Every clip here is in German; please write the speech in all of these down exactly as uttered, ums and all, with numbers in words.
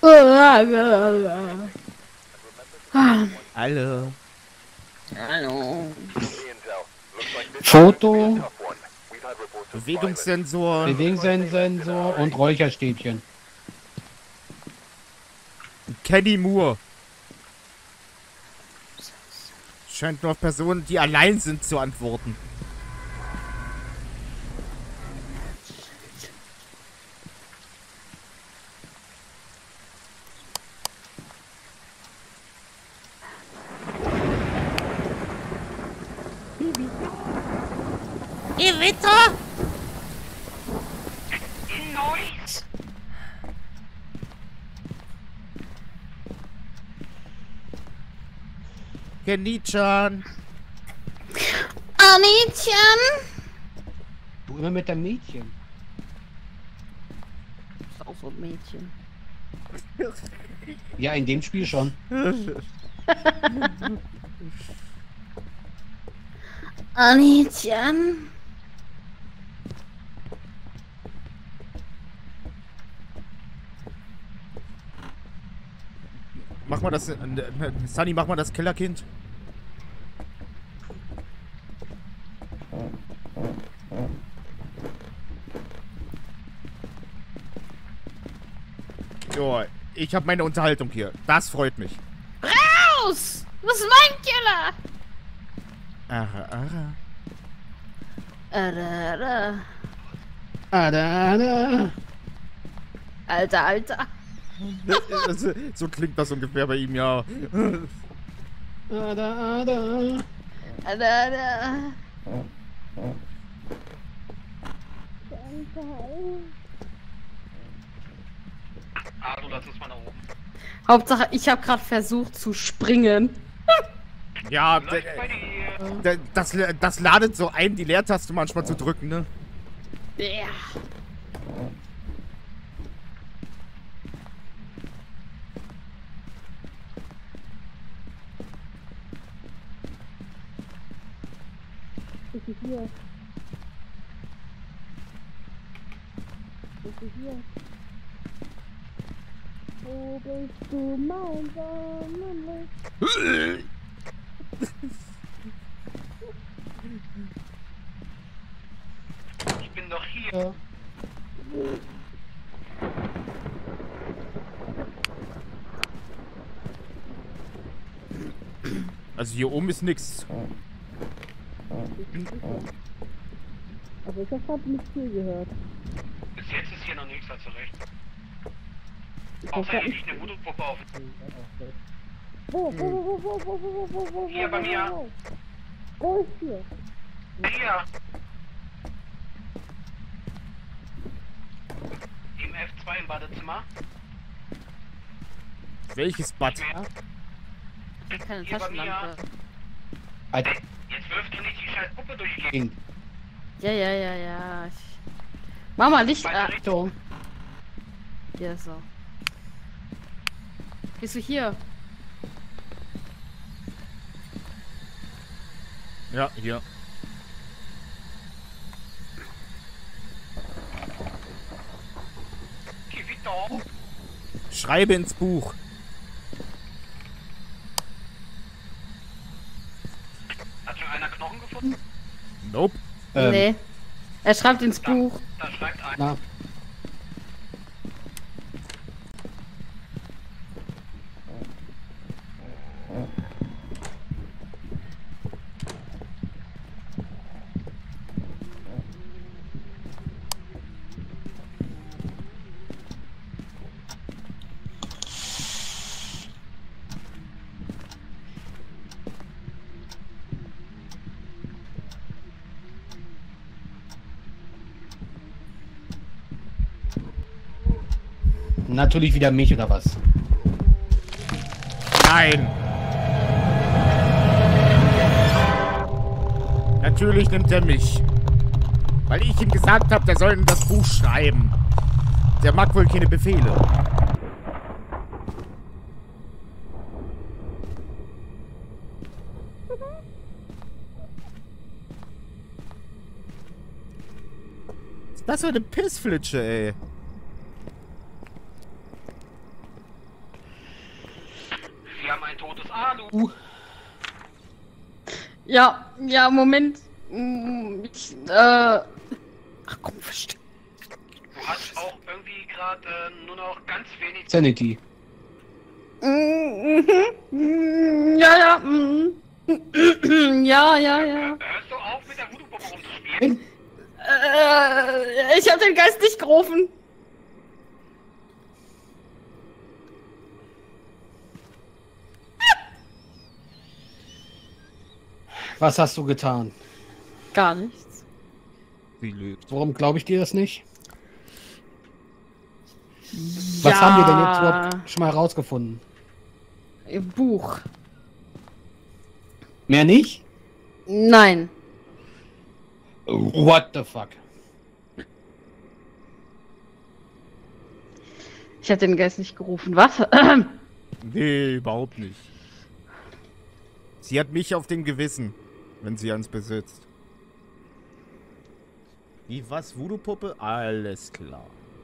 Hallo. Hallo. Foto, Bewegungssensor. Bewegungssensor und Räucherstäbchen. Kenny Moore. Scheint nur auf Personen, die allein sind, zu antworten. Gewitter! Noise! Kenny-chan. Anitchen! Du immer mit deinem Mädchen. Ist auch so ein Mädchen. Ja, in dem Spiel schon. Anitchen! Mach mal das. Äh, Sunny, mach mal das Killerkind. Jo, ich habe meine Unterhaltung hier. Das freut mich. Raus! Das ist mein Killer! Aha, aha. Ara, ara. Ada, ada. Alter, Alter. so, so klingt das ungefähr bei ihm, ja. Ada, ada. Ara, ara. Ah, du lass es mal nach oben. Hauptsache, ich habe gerade versucht zu springen. Ja, Läuft bei dir. d- d- das, das ladet so ein, die Leertaste manchmal zu drücken, ne? Ja. Bist du hier? Bist du hier? Wo bist du, mein Sonnenlicht? Ich bin doch hier. Also hier oben ist nix. Aber ich habe nicht viel gehört. Bis jetzt ist hier noch nichts, hast du recht. Außer hier liegt eine Voodoo-Puppe auf. Wo, wo, wo, wo, wo, wo, wo, wo, wo, Hier bei mir. Wo ist hier? Hier. Im F zwei im Badezimmer. Welches Bad? Ich habe keine Hier bei mir. Taschenlampe. Alter, Jetzt wirft du nicht die scheiß Puppe durch die Gegend. Ding. Ja, ja, ja, ja. Ich... Mach mal Licht. Weiter Ah, Achtung. hier so. Bist du hier? Ja, hier. Gewitter. Schreibe ins Buch. Hat schon einer Knochen gefunden? Nope. Ähm, Nee. Er schreibt ins Da, Buch. da schreibt einer. Na, natürlich wieder mich oder was? Nein. Natürlich nimmt er mich. Weil ich ihm gesagt habe, der soll in das Buch schreiben. Der mag wohl keine Befehle. Was ist das für eine Pissflitsche, ey? Alu. Uh, Ja, ja, Moment. Mm, Ich, äh. Ach komm, versteck. Du hast auch irgendwie gerade äh, nur noch ganz wenig... Sanity. Mm, mhm. Ja, ja. mm. Ja, ja, ja. Hörst du auf, mit der Voodoo-Puppe rumzuspielen? Äh, ich hab den Geist nicht gerufen. Was hast du getan? Gar nichts. Sie lügt. Warum glaube ich dir das nicht? Was haben wir denn jetzt überhaupt schon mal rausgefunden? Buch. Mehr nicht? Nein. What the fuck? Ich hab den Geist nicht gerufen. Was? Nee, überhaupt nicht. Sie hat mich auf dem Gewissen, wenn sie eins besitzt. Wie, was? Voodoo-Puppe? Alles klar.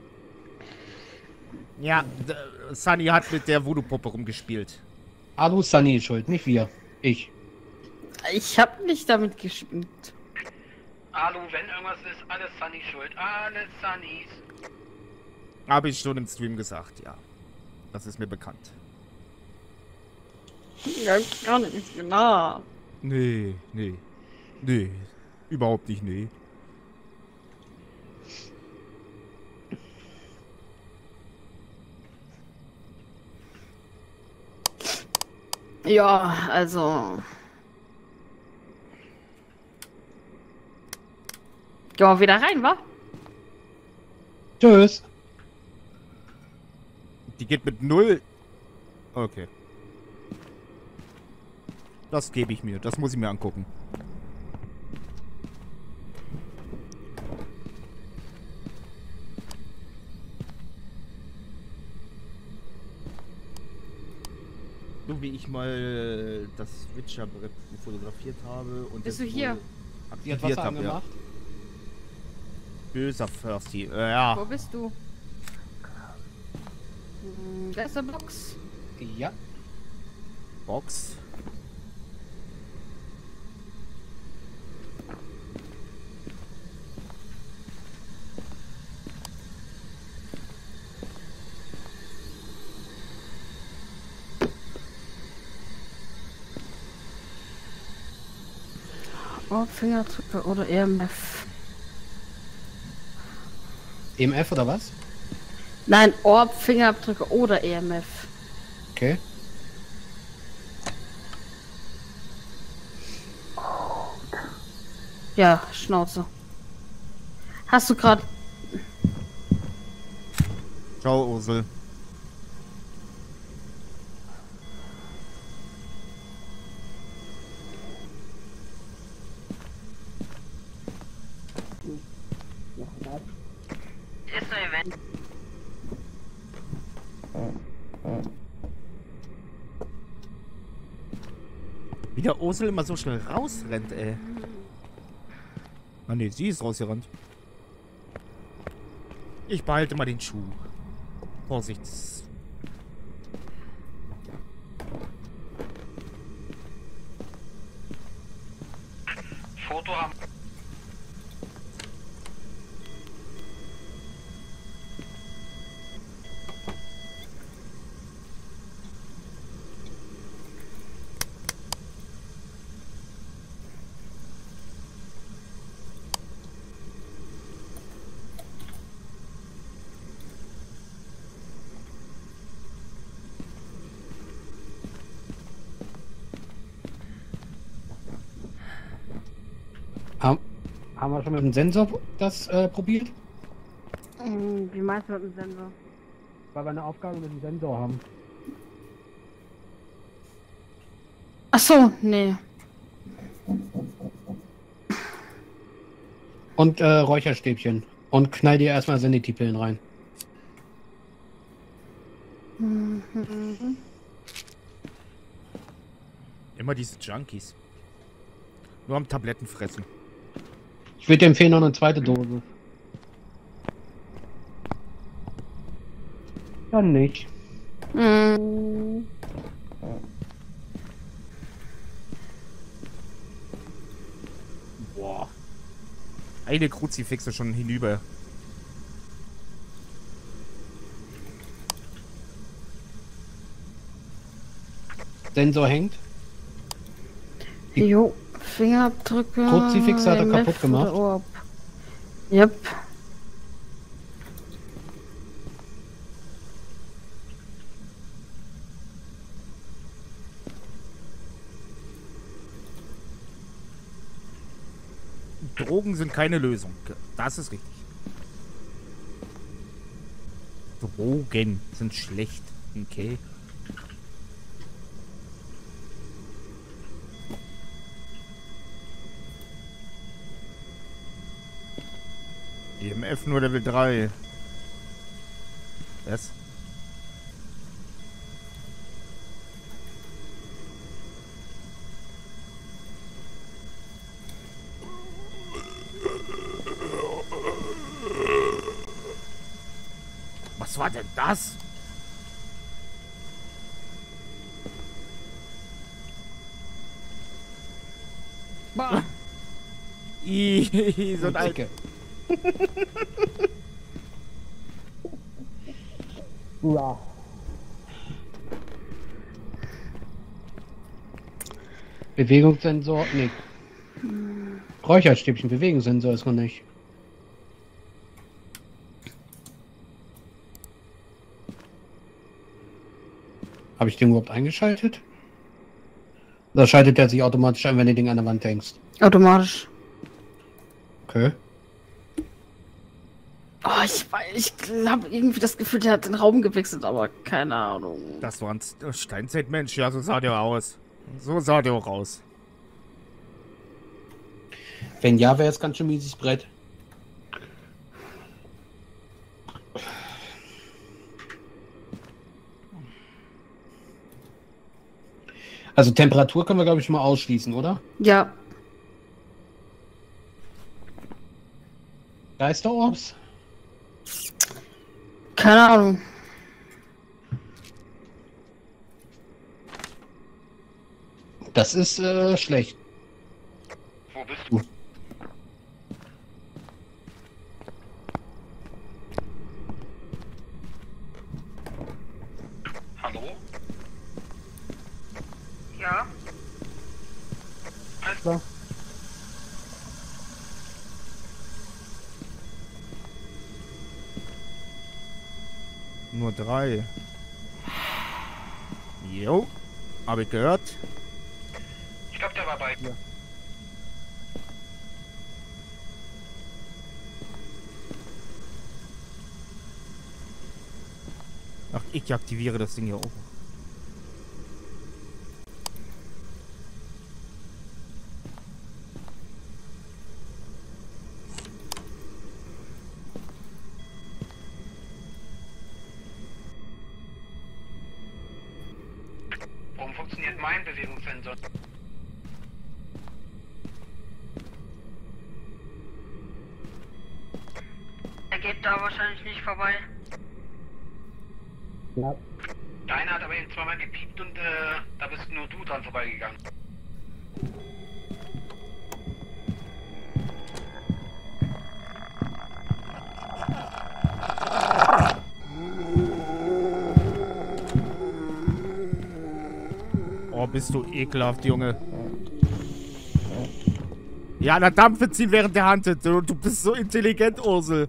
Ja, d- Sunny hat mit der Voodoo-Puppe rumgespielt. Alu Sunny ist schuld, nicht wir. Ich. Ich hab nicht damit gespielt. Alu, wenn irgendwas ist, alles Sunny schuld. Alles Sunnys. Habe ich schon im Stream gesagt, ja. Das ist mir bekannt. Ja, gar nicht genau. Nee, nee. Nee. Überhaupt nicht, nee. Ja, also. Gehen wir wieder rein, wa? Tschüss. Die geht mit null. Okay. Das gebe ich mir. Das muss ich mir angucken. So wie ich mal das Witcher-Brett fotografiert habe und Bist es du hier? wohl Die hat aktiviert Wasser habe, ja. angemacht. Böser Thirsty. Äh, ja. Wo bist du? Hm, da ist der Box. Ja. Box. Oh, Fingerabdrücke oder E M F. E M F oder was? Nein, Orb, Fingerabdrücke oder E M F. Okay. Ja, Schnauze. Hast du gerade... Ciao, Ursel. Ist ein Event. Wie der Ursel immer so schnell rausrennt, ey. Ah ne, sie ist rausgerannt. Ich behalte mal den Schuh. Vorsicht. Foto haben. Haben, haben wir schon mit dem Sensor das äh, probiert? Hm, Wie meinst du mit dem Sensor? Weil wir eine Aufgabe mit dem Sensor haben. Ach so, nee. Und äh, Räucherstäbchen. Und knall dir erstmal Sanity-Pillen rein. Immer diese Junkies. Nur am Tabletten fressen. Ich würde dir empfehlen, noch eine zweite Dose. Dann nicht. Hm. Eine Kruzifixe schon hinüber. Sensor hängt. Jo, Fingerabdrücke. Kruzifix hat er E M F kaputt gemacht. oder Orb. Yep. Drogen sind keine Lösung. Das ist richtig. Drogen sind schlecht. Okay. E M F nur Level drei. Was? Was war denn das? Ih, so ein Alter. Ja. Bewegungssensor, nee. Räucherstäbchen, Bewegungssensor ist noch nicht. Habe ich den überhaupt eingeschaltet? Oder schaltet der sich automatisch ein, wenn du den an der Wand hängst? Automatisch. Okay. Oh, ich weiß, ich habe irgendwie das Gefühl, der hat den Raum gewechselt, aber keine Ahnung. Das war ein Steinzeitmensch. Ja, so sah der aus. So sah der auch aus. Wenn ja, wäre es ganz schön mieses Brett. Also Temperatur können wir, glaube ich, mal ausschließen, oder? Ja. Geisterorbs? Keine Ahnung. Das ist äh, schlecht. Wo bist du? Hallo? Ja? Alles klar. Nur drei. Jo. Hab ich gehört. Ich glaube, der war bei dir. Ach, ich aktiviere das Ding hier auch. Warum funktioniert mein Bewegungssensor? Er geht da wahrscheinlich nicht vorbei. Ja. Deiner hat aber eben zweimal gepiept und äh, da bist nur du dran vorbeigegangen. Oh, bist du ekelhaft, Junge. Ja, na Dampfe ziehen während der Hand. Du, du bist so intelligent, Ursel.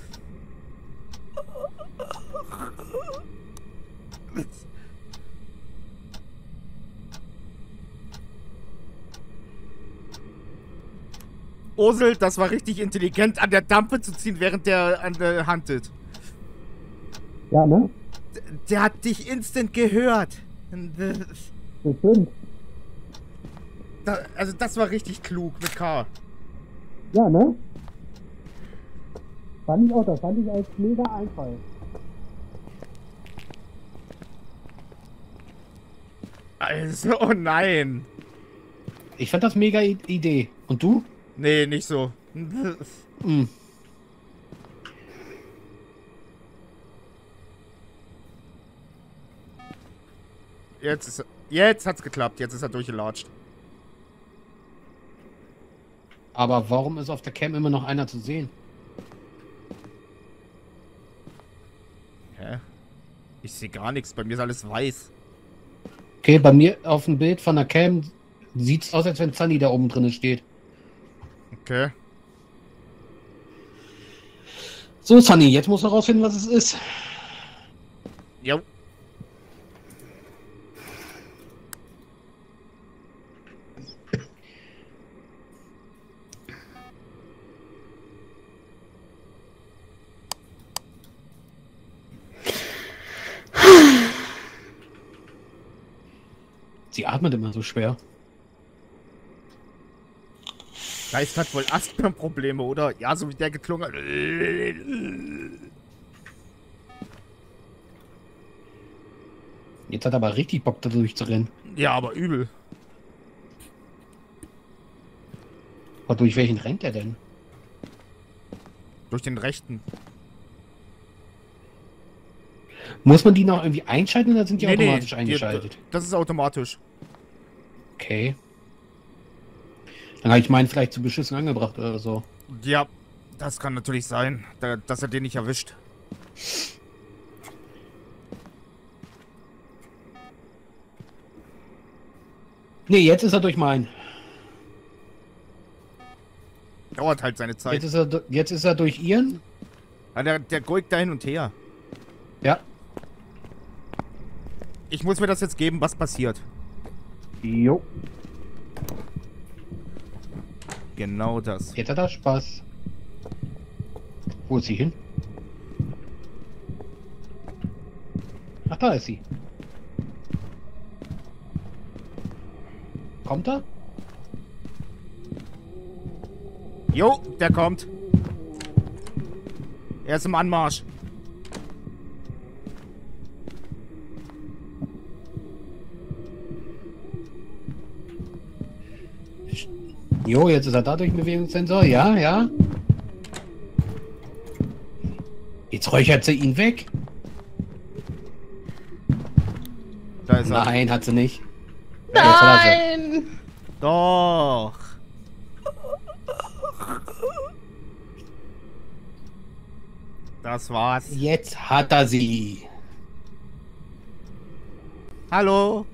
Ursel, das war richtig intelligent, an der Dampfe zu ziehen, während der an der handelt. Ja, ne? D der hat dich instant gehört. Bestimmt. Da, also das war richtig klug mit K. Ja, ne? Fand ich auch, das fand ich als mega Einfall. Also, oh nein. Ich fand das mega I Idee. Und du? Nee, nicht so. Hm. Jetzt ist er, jetzt hat's geklappt. Jetzt ist er durchgelatscht. Aber warum ist auf der Cam immer noch einer zu sehen? Hä? Ich sehe gar nichts. Bei mir ist alles weiß. Okay, bei mir auf dem Bild von der Cam sieht es aus, als wenn Sunny da oben drin steht. Okay. So, Sunny, jetzt musst du rausfinden, was es ist. Jo. Sie atmet immer so schwer. Geist hat wohl Asthma-Probleme, oder? Ja, so wie der geklungen hat. Jetzt hat er aber richtig Bock, da durchzurennen. Ja, aber übel. Aber durch welchen rennt er denn? Durch den rechten. Muss man die noch irgendwie einschalten oder sind die Nee, nee, automatisch die- eingeschaltet? Das ist automatisch. Okay. Dann habe ich meinen vielleicht zu beschissen angebracht oder so. Ja, das kann natürlich sein, da, dass er den nicht erwischt. Nee, jetzt ist er durch meinen. Dauert halt seine Zeit. Jetzt ist er, du- jetzt ist er durch ihren. Ja, der, der goigt da hin und her. Ja. Ich muss mir das jetzt geben, was passiert. Jo. Genau das. Jetzt hat er Spaß. Wo ist sie hin? Ach, da ist sie. Kommt er? Jo, der kommt. Er ist im Anmarsch. Jo, jetzt ist er da durch den Bewegungssensor. Ja, ja. Jetzt räuchert sie ihn weg. Da ist er. Nein, hat sie nicht. Jetzt hat er sie. Nein! Doch. Das war's. Jetzt hat er sie. Hallo.